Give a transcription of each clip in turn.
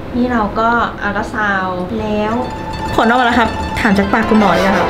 นี่เราก็อัลตราซาวด์แล้วผลออกมาแล้วครับถามจากปากคุณหมอเลยครับ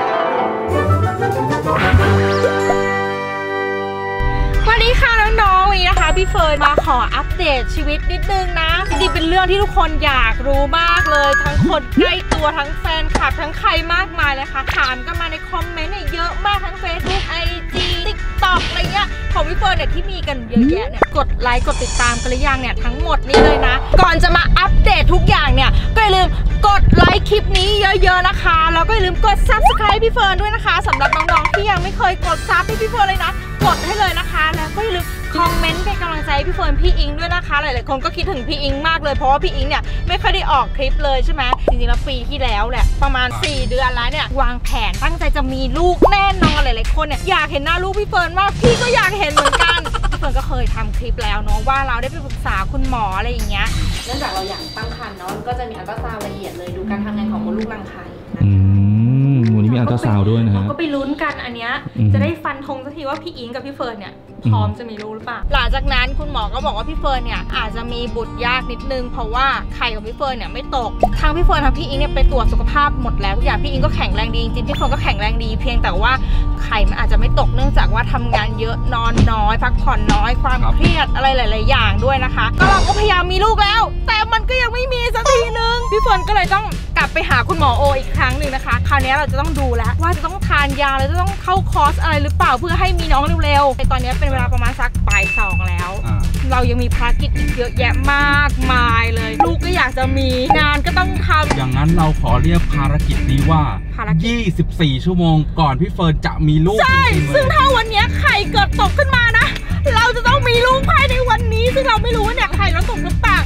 วันนี้ค่ะน้องๆวันนี้นะคะพี่เฟิร์นมาขออัปเดตชีวิตนิดนึงนะจริงๆเป็นเรื่องที่ทุกคนอยากรู้มากเลยทั้งคนใกล้ตัวทั้งแฟนคลับทั้งใครมากมายเลยค่ะถามกันมาในคอมเมนต์เนี่ยเยอะมากทั้ง Facebook IG TikTok อะไรเงี้ยของพี่เฟิร์นเนี่ยที่มีกันเยอะแยะเนี่ยกดไลค์กดติดตามกันหรือยังเนี่ยทั้งหมดนี้เลยนะก่อนจะมาอัปเดตทุกอย่างเนี่ยก็อย่าลืมกดไลค์คลิปนี้เยอะๆนะคะแล้วก็อย่าลืมกด Subscribe พี่เฟิร์นด้วยนะคะสำหรับน้องๆที่ยังไม่เคยกดซับพี่เฟิร์นเลยนะกดให้เลยนะคะแล้วก็อย่าลืมคอมเมนต์เป็นกำลังใจพี่เฟิร์นพี่อิงด้วยนะคะหลายๆคนก็คิดถึงพี่อิงมากเลยเพราะว่าพี่อิงเนี่ยไม่ค่อยได้ออกคลิปเลยใช่ไหมจริงๆแล้วปีที่แล้วแหละประมาณ4 เดือนแล้วเนี่ยวางแผนตั้งใจจะมีลูกแน่นอนหลายๆคนเนี่ยอยากเห็นหน้าลูกพี่เฟิร์นมากพี่ก็อยากเห็นเหมือนกันพี่เฟิร์นก็เคยทำคลิปแล้วเนาะว่าเราได้ไปปรึกษาคุณหมออะไรอย่างเงี้ยเนื่องจากเราอยากตั้งครรภ์เนาะก็จะมีอัลตราซาวด์ละเอียดเลยดูการทำงานของมดลูกรังไข่วันนี้มีอัลตราซาวด์ด้วยนะฮะก็ไปลุ้นกันอันเนี้ยจะได้ฟันธงสักทีว่าพี่อิงกับพี่เฟิร์นเนี่ยพร้อมจะมีลูกหรือเปล่าหลังจากนั้นคุณหมอก็บอกว่าพี่เฟิร์นเนี่ยอาจจะมีบุตรยากนิดนึงเพราะว่าไข่ของพี่เฟิร์นเนี่ยไม่ตกทางพี่เฟิร์นทางพี่อิงเนี่ยไปตรวจสุขภาพหมดแล้วทุกอย่างพี่อิงก็แข็งแรงดีจริงๆพี่เฟิร์นก็แข็งแรงดีเพียงแต่ว่าไข่มันอาจจะไม่ตกเนื่องจากว่าทำงานเยอะนอนน้อยพักผ่อนน้อยความเครียดอะไรหลายๆอย่างด้วยนะคะก็เราก็พยายามมีลูกแล้วแต่มันก็ยังไม่มีสักทีนึงพี่เฟิร์นก็เลยต้องกลับไปหาคุณหมอโออีกครั้งหนึ่งนะคะคราวนี้เราจะต้องดูแล้วว่าจะต้องทานยาแล้วจะต้องเข้าคอร์สอะไรหรือเปล่าเพื่อให้มีน้องเร็วๆในตอนนี้เป็นเวลาประมาณสักบ่าย 2แล้วเรายังมีภารกิจอีกเยอะแยะมากมายเลยลูกก็อยากจะมีงานก็ต้องทำอย่างนั้นเราขอเรียกภารกิจนี้ว่า24 ชั่วโมงก่อนพี่เฟิร์นจะมีลูกใช่ซึ่งถ้าวันนี้ไข่เกิดตกขึ้นมานะเราจะต้องมีลูกภายในวันนี้ซึ่งเราไม่รู้ว่าเนี่ยไข่เราตกหรือเปล่า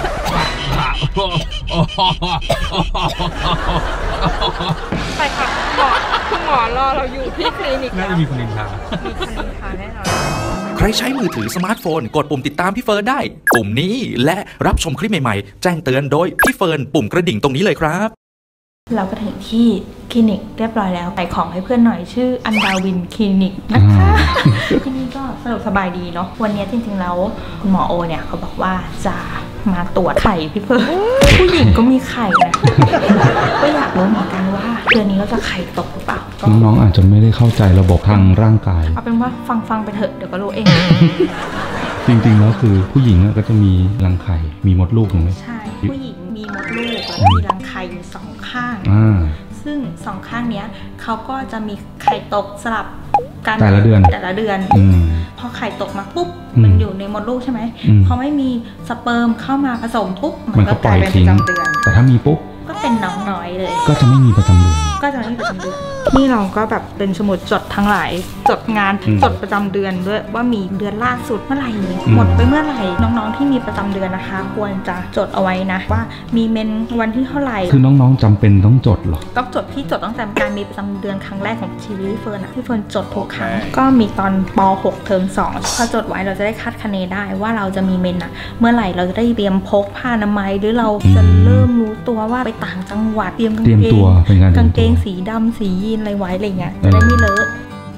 ไปค่ะคุณหมอรอเราอยู่ที่คลินิกน่าจะมีคนนินทาแน่นอนใครใช้มือถือสมาร์ทโฟนกดปุ่มติดตามพี่เฟิร์นได้ปุ่มนี้และรับชมคลิปใหม่ๆแจ้งเตือนโดยพี่เฟิร์นปุ่มกระดิ่งตรงนี้เลยครับเราก็ถึงที่คลินิกเรียบร้อยแล้วใส่ของให้เพื่อนหน่อยชื่ออันดาวินคลินิกนะคะที่นี่ก็สะดวกสบายดีเนาะวันนี้จริงๆแล้วคุณหมอโอเนี่ยเขาบอกว่าจะมาตรวจไข่พี่เฟิร์นผู้หญิงก็มีไข่นะก็อยากรู้เหมือนกันว่าเดือนนี้เราจะไข่ตกหรือเปล่าน้องๆอาจจะไม่ได้เข้าใจระบบทางร่างกายเอาเป็นว่าฟังไปเถอะเดี๋ยวก็รู้เองจริงๆแล้วคือผู้หญิงก็จะมีรังไข่มีมดลูกถูกไหมใช่ผู้หญิงมีมดลูกแล้วมีรังไข่อยู่2 ข้างซึ่ง2 ข้างเนี้ยเขาก็จะมีไข่ตกสลับกันแต่ละเดือนพอไข่ตกมาปุ๊บมันอยู่ในมดลูกใช่ไหมพอไม่มีสเปิร์มเข้ามาผสมปุ๊บมันก็ปล่อยทิ้งแต่ถ้ามีปุ๊บก็เป็นน้องน้อยเลยก็จะไม่มีประจำเดือนนี่เราก็แบบเป็นสมุดจดทั้งหลายจดงานจดประจำเดือนด้วยว่ามีเดือนล่าสุดเมื่อไหร่หมดไปเมื่อไหร่น้องๆที่มีประจำเดือนนะคะควรจะจดเอาไว้นะว่ามีเมนวันที่เท่าไหร่คือน้องๆจำเป็นต้องจดหรอต้องจดพี่จดตั้งแต่การมีประจำเดือนครั้งแรกของชีวิตพี่เฟิร์นพี่เฟิร์นจดทุกครั้งก็มีตอนป.6 เทอม 2พอจดไว้เราจะได้คาดคะเนได้ว่าเราจะมีเมนเมื่อไหร่เราจะได้เตรียมพกผ้าอนามัยหรือเราจะเริ่มรู้ตัวว่าไปต่างจังหวัดเตรียมกางเกงสีดำสียีนอะไรไว้อะไรเงี้ยจะได้ไม่เลอะ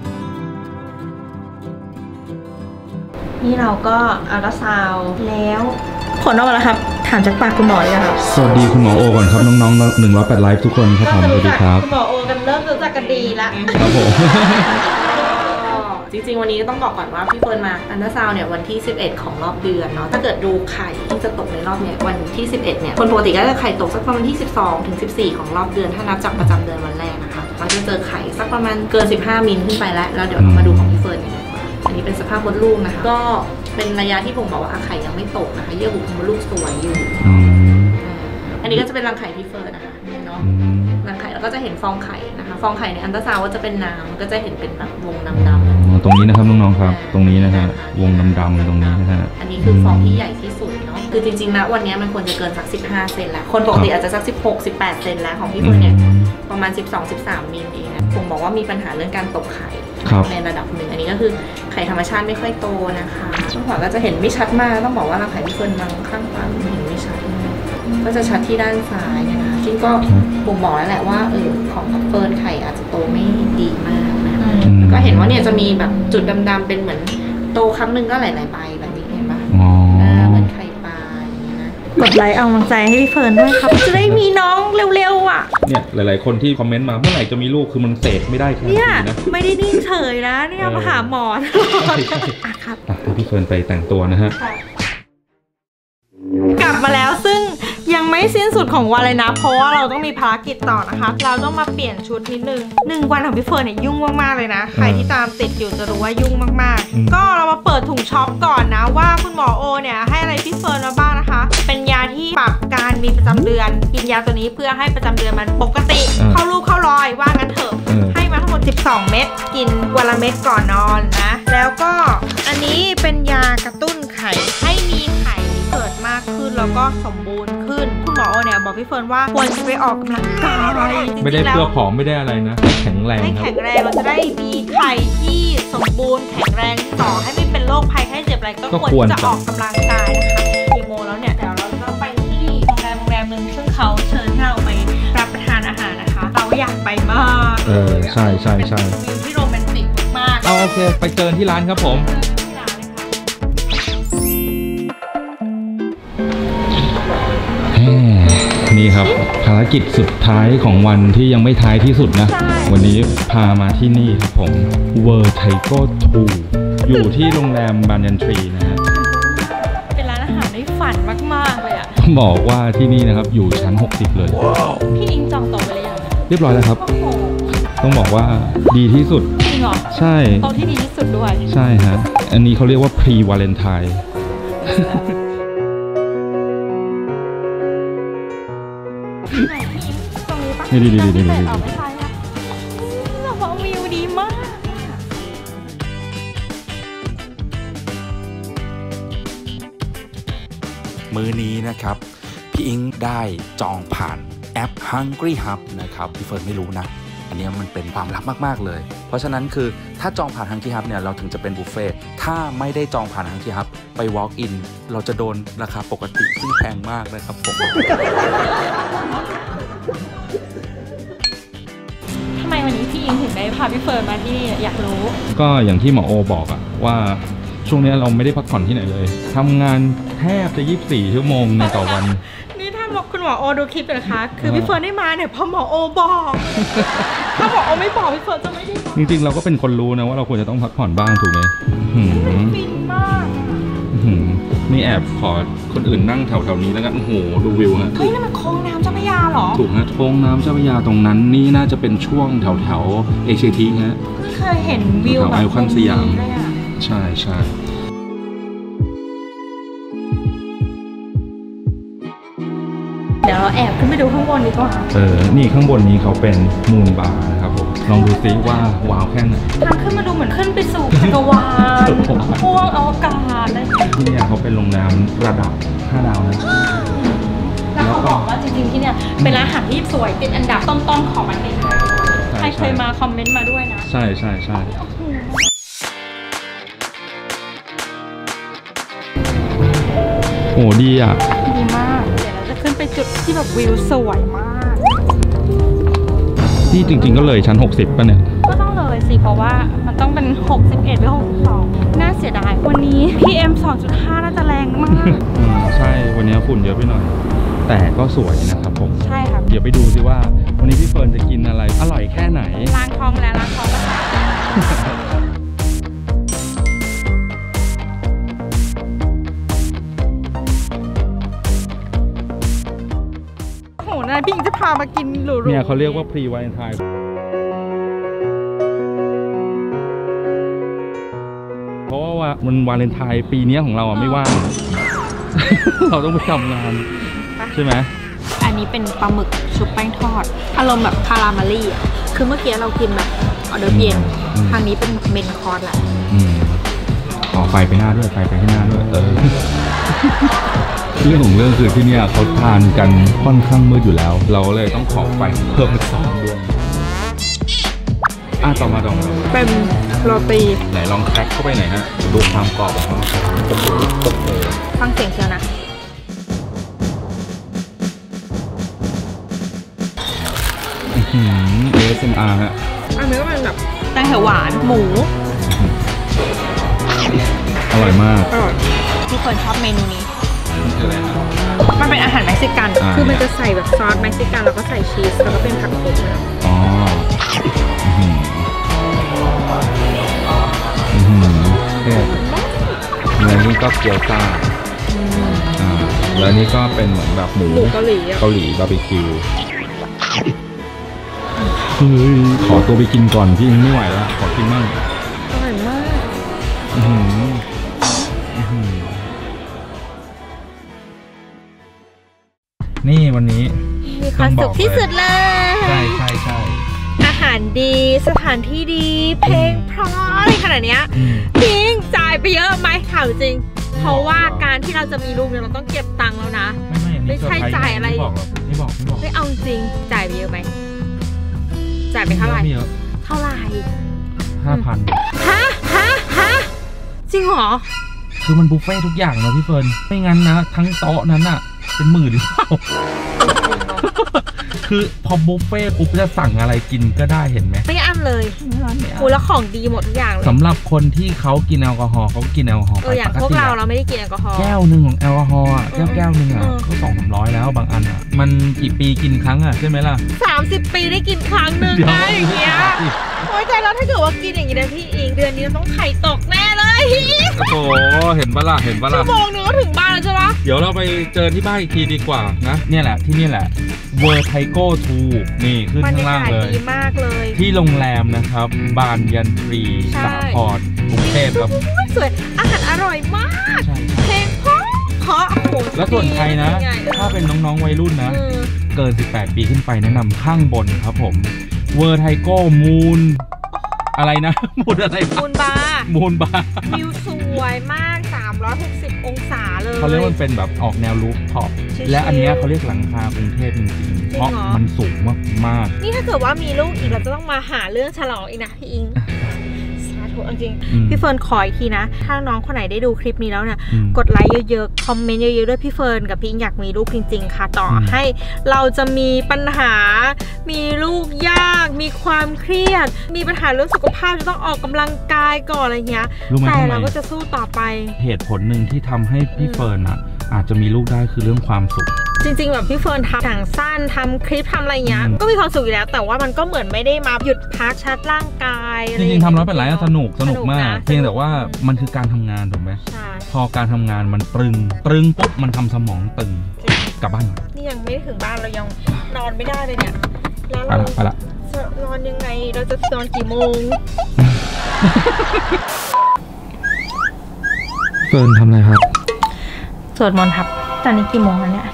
นี่เราก็อัลตราซาวด์แล้วผลออกมาแล้วครับถามจากปากคุณหมอเลยครับสวัสดีคุณหมอโอก่อนครับน้องๆ108 ไลฟ์ทุกคนครับผมสวัสดีครับคุณหมอโอกันเริ่มรู้จักกันดีแล้วครับผมจริงๆวันนี้ต้องบอกก่อนว่าพี่เฟิร์นมาอัลตราซาวด์เนี่ยวันที่11ของรอบเดือนเนาะถ้าเกิดดูไข่ที่จะตกในรอบเนี่ยวันที่11เนี่ยคนปกติก็จะไข่ตกสักประมาณที่12 ถึง 14ของรอบเดือนถ้านับจากประจำเดือนวันแรกนะคะมันจะเจอไข่สักประมาณเกิน15 มิลขึ้นไปแล้วเดี๋ยวเรามาดูของพี่เฟิร์นกันดีกว่าอันนี้เป็นสภาพมดลูกนะคะก็เป็นระยะที่ผมบอกว่าไข่ยังไม่ตกนะคะเยื่อบุมดลูกสวยอยู่อันนี้ก็จะเป็นรังไข่พี่เฟิร์นนะคะเนาะรังไข่แล้วก็จะเห็นฟองไข่นะคะฟองไข่ในอัลตราซาวด์ก็จะเป็นน้ำก็จะเห็นเป็นแบบวงดำๆตรงนี้นะครับน้องๆครับตรงนี้นะฮะวงดำๆตรงนี้นะฮะอันนี้คือฟองที่ใหญ่ที่สุดเนาะคือจริงๆนะวันนี้มันควรจะเกินสัก15 เซนแล้วคนปกติอาจจะสัก16-18 เซนแล้วของพี่เฟิร์นเนี่ยประมาณ12-13 มิลเองนะผมบอกว่ามีปัญหาเรื่องการตกไข่ในระดับหนึ่งอันนี้ก็คือไข่ธรรมชาติไม่ค่อยโตนะคะช่วงขวาก็จะเห็นไม่ชัดมากต้องบอกว่ารังไข่พี่เฟิร์นบางข้างขวาเห็นไม่ชัดก็จะชัดที่ด้านซ้ายนะคะซึ่งก็บ่งบอกแล้วแหละว่าของเฟิร์นไข่อาจจะโตไม่ดีมากนะคะก็เห็นว่าเนี่ยจะมีแบบจุดดำๆเป็นเหมือนโตครั้งหนึ่งก็หลายๆใบแบบนี้เห็นปะเหมือนไข่ปลาอย่างนี้นะกดไลค์เอากำลังใจให้พี่เฟิร์นด้วยครับจะได้มีน้องเร็วๆอ่ะเนี่ยหลายๆคนที่คอมเมนต์มาเมื่อไหร่จะมีลูกคือมันเสกไม่ได้แค่นี้เนี่ยนะไม่ได้นิ่งเฉยนะเนี่ยมาหาหมอตลอดอ่ะครับพี่เฟิร์นไปแต่งตัวนะฮะกลับมาแล้วซึ่งยังไม่สิ้นสุดของวันเลยนะเพราะว่าเราต้องมีภารกิจต่อนะคะเราต้องมาเปลี่ยนชุดนิดนึง1 วันของพี่เฟิร์นเนี่ยยุ่งมากๆเลยนะใครที่ตามติดอยู่จะรู้ว่ายุ่งมากๆก็เรามาเปิดถุงช็อปก่อนนะว่าคุณหมอโอเนี่ยให้อะไรพี่เฟิร์นมาบ้างนะคะเป็นยาที่ปรับการมีประจำเดือนกินยาตัวนี้เพื่อให้ประจำเดือนมันปกติเข้ารูปเข้ารอยว่างั้นเถอะให้มาทั้งหมด12 เม็ดกินวันละเม็ดก่อนนอนนะแล้วก็อันนี้เป็นยากระตุ้นไข่ให้มีไข่เกิดมากขึ้นแล้วก็สมบูรณ์ขึ้นคุณหมอโอเนี่ยบอกพี่เฟิร์นว่าควรจะไปออกกำลังกายไม่ได้เพื่อผอมไม่ได้อะไรนะแข็งแรงให้แข็งแรงเราจะได้มีไข่ที่สมบูรณ์แข็งแรงต่อให้ไม่เป็นโรคภัยไข้เจ็บอะไรก็ควรจะออกกำลังกายนะคะกี่โมงแล้วเนี่ยเดี๋ยวเราจะไปที่โรงแรมนึงซึ่งเขาเชิญให้เราไปรับประทานอาหารนะคะเราอยากไปมากใช่วิวที่โรแมนติกมากโอเคไปเจอที่ร้านครับผมนี่ครับภารกิจสุดท้ายของวันที่ยังไม่ท้ายที่สุดนะวันนี้พามาที่นี่ครับผม World Taiko 2อยู่ที่โรงแรมบานยันทรีนะฮะเป็นร้านอาหารในฝันมากๆเลยอ่ะบอกว่าที่นี่นะครับอยู่ชั้น60เลยพี่อิงจองโต๊ะไว้หรือยังเรียบร้อยแล้วครับต้องบอกว่าดีที่สุดจริงเหรอใช่โต๊ะที่ดีที่สุดด้วยใช่ฮะอันนี้เขาเรียกว่า Pre Valentineนี่ดีแบบว่าวิวดีมากมื้อนี้นะครับพี่อิงได้จองผ่านแอป Hungry Hub นะครับพี่เฟิร์นไม่รู้นะอันนี้มันเป็นความลับมากๆเลยเพราะฉะนั้นคือถ้าจองผ่าน Hungry Hub เนี่ยเราถึงจะเป็นบุฟเฟ่ถ้าไม่ได้จองผ่าน Hungry Hub ไป walk in เราจะโดนราคาปกติซึ่งแพงมากนะครับผมทำไมวันนี้พี่อิงถึงได้พาพี่เฟิร์นมาที่นี่อยากรู้ก็อย่างที่หมอโอบอกอะว่าช่วงนี้เราไม่ได้พักผ่อนที่ไหนเลยทำงานแทบจะ24 ชั่วโมงในต่อวันนี่ถ้าบอกคุณหมอโอดูคลิปเลยนะคะคือพี่เฟิร์นได้มาเนี่ยเพราะหมอโอบอกถ้าหมอโอไม่บอกพี่เฟิร์นจะไม่ได้มาจริงๆเราก็เป็นคนรู้นะว่าเราควรจะต้องพักผ่อนบ้างถูกไหมฟินมากนี่แอบขอคนอื่นนั่งแถวๆนี้แล้วกันโอ้โหดูวิวฮะเฮ้ยนั่นมันโค้งน้ำเจ้าพระยาเหรอถูกฮะโค้งน้ำเจ้าพระยาตรงนั้นนี่น่าจะเป็นช่วงแถวเอเชียทีฮะไม่เคยเห็นวิวแบบไอคอนสยามใช่เดี๋ยวเราแอบขึ้นไปดูข้างบนดีกว่านี่ข้างบนนี้เขาเป็นมูนบาร์นะครับผมลองดูซิว่าว้าวแค่ไหนทางขึ้นมาดูเหมือนขึ้นไปสู่จักรวาลพวกอวกาศเลยที่นี่เขาเป็นโรงแรมระดับ5 ดาวนะแล้วเขาบอกว่าจริงๆที่เนี่ยเป็นร้านอาหารที่สวยติดอันดับต้นๆของประเทศไทยใครเคยมาคอมเมนต์มาด้วยนะใช่โอ้ดีอ่ะดีมากเดี๋ยวเราจะขึ้นไปจุดที่แบบวิวสวยมากที่จริงๆก็เลยชั้น60ป่ะเนี่ยก็ต้องเลยสิเพราะว่ามันต้องเป็น61หรือ62น่าเสียดายวันนี้ PM 2.5 น่าจะแรงมากใช่วันนี้ฝุ่นเยอะไปหน่อยแต่ก็สวยนะครับผมใช่ครับเดี๋ยวไปดูสิว่าวันนี้พี่เฟิร์นจะกินอะไรอร่อยแค่ไหนล้างท้องแล้วล้างท้องก็พี่อิงจะพามากินหรูๆเนี่ยเขาเรียกว่า Pre Valentine เพราะว่ามันวาเลนไทน์ปีนี้ของเราอ่ะไม่ว่างเราต้องไปทำงานใช่ไหมอันนี้เป็นปลาหมึกชุบแป้งทอดอารมณ์แบบคาราเมลลี่อ่ะคือเมื่อกี้เรากินแบบออเดอร์เย็นทางนี้เป็นเมนคอร์สแหละไฟไปหน้าด้วยไฟไปที่หน้าด้วยเรื่องของเรื่องคือที่นี่เขาทานกันค่อนข้างมืดอยู่แล้วเราเลยต้องขอไฟเพิ่มอีก2 ดวงต่อมาเป็นโรตีไหนลองแคร็กเข้าไปหน่อยฮะดูความกรอบของเขาฟังเสียงเชียวนะ ASMR ฮะอันนี้ก็เป็นแบบแตงเขียวหวานหมูอร่อยมากที่คนชอบเมนูนี้คืออะไรครับมันเป็นอาหารเม็กซิกัน คือมันจะใส่แบบซอสเม็กซิกันแล้วก็ใส่ชีสแล้วก็เป็นผักโขมนะอ๋อแล้วนี่ก็เกี๊ยวซ่าแล้วนี่ก็เป็นเหมือนแบบหมูเกาหลีบาร์บีคิวขอตัวไปกินก่อนพี่ไม่ไหวแล้วขอกินมั่งอร่อยมากนี่วันนี้มีความสุขที่สุดเลยใช่อาหารดีสถานที่ดีเพลงเพราะอะไรขนาดเนี้ยจริงจ่ายไปเยอะไหมถามจริงเพราะว่าการที่เราจะมีลูกเนี่ยเราต้องเก็บตังค์แล้วนะไม่ใช่จ่ายอะไรไม่บอกไม่เอาจริงจ่ายไปเยอะไหมจ่ายไปเท่าไหร่5,000ฮะจริงเหรอคือมันบุฟเฟ่ทุกอย่างนะพี่เฟิร์นไม่งั้นนะทั้งโต๊ะนั้นอะเป็นหมื่นหรือเปล่าคือพอบุฟเฟ่ปุ๊บจะสั่งอะไรกินก็ได้เห็นไหมไม่อั้นเลยแล้วของดีหมดทุกอย่างเลยสำหรับคนที่เขากินแอลกอฮอล์เขากินแอลกอฮอล์อย่างพวกเราไม่ได้กินแอลกอฮอล์แก้วหนึ่งของแอลกอฮอล์แก้วหนึ่งก็200-300แล้วบางอันมันกี่ปีกินครั้งใช่ไหมล่ะ 30 ปีได้กินครั้งหนึ่งได้อย่างเงี้ยโอ้ยแต่แล้วถ้าเกิดว่ากินอย่างนี้นะพี่อิงเดือนนี้เราต้องไข่ตกแน่เลยโอ้โหเห็นปะล่ะชั่วโมงนึงก็ถึงบ้านแล้วใช่ปะเดี๋ยวเราไปเจอที่บ้านอีกทีดีกว่านะเนี่ยแหละที่นี่แหละเวอร์ไทโก้ทูนี่ขึ้นข้างล่างเลยดีมากเลยที่โรงแรมนะครับบานยันทรีสาทรกรุงเทพครับสวยอาหารอร่อยมากเพลงเพราะแล้วส่วนใครนะถ้าเป็นน้องๆวัยรุ่นนะเกิน18 ปีขึ้นไปแนะนำข้างบนครับผมเวอร์ไทโก้มูนอะไรนะมูนอะไรมูนบาร์วิวสวยมาก360 องศาเลยเขาเรียกว่าเป็นแบบออกแนวรูฟท็อปและอันนี้เขาเรียกหลังคากรุงเทพจริงๆเพราะมันสูงมากนี่ถ้าเกิดว่ามีลูกอีกเราจะต้องมาหาเรื่องฉลองอีกนะพี่อิงสาธุจริงพี่เฟิร์นขออีกทีนะถ้าน้องคนไหนได้ดูคลิปนี้แล้วเนี่ยกดไลค์เยอะๆคอมเมนต์เยอะๆด้วยพี่เฟิร์นกับพี่อิงอยากมีลูกจริงๆค่ะต่อให้เราจะมีปัญหามีลูกยากมีความเครียดมีปัญหาเรื่องสุขภาพจะต้องออกกำลังกายก่อนอะไรเงี้ยแต่เราก็จะสู้ต่อไปเหตุผลหนึ่งที่ทำให้พี่เฟิร์นอาจจะมีลูกได้คือเรื่องความสุขจริงๆแบบพี่เฟิร์นทำหนังสั้นทำคลิปทำอะไรเงี้ยก็มีความสุขอยู่แล้วแต่ว่ามันก็เหมือนไม่ได้มาหยุดพักชาร์จร่างกายจริงๆทำ100 เป็นไรสนุกมากเพียงแต่ว่ามันคือการทำงานถูกไหมพอการทำงานมันตรึงปุ๊บมันทำสมองตึงกลับบ้านนี่ยังไม่ถึงบ้านเรายังนอนไม่ได้เลยเนี่ยแล้วเราจะนอนยังไงเราจะนอนกี่โมงเฟิร์นทำอะไรครับสวดมนต์ครับตอนนี้กี่โมงแล้วเนี่ย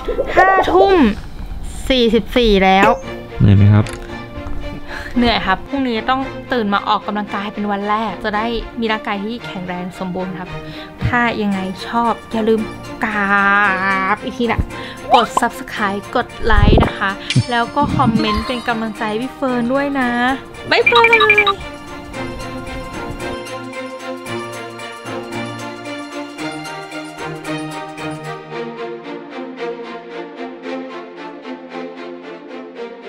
5:44แล้วเหนื่อยไหมครับเหนื่อยครับพรุ่งนี้ต้องตื่นมาออกกำลังกายเป็นวันแรกจะได้มีร่างกายที่แข็งแรงสมบูรณ์ครับถ้ายังไงชอบอย่าลืมกดอีกทีนะกด Subscribe กดไลค์นะคะแล้วก็คอมเมนต์เป็นกำลังใจพี่เฟิร์นด้วยนะบ๊ายบาย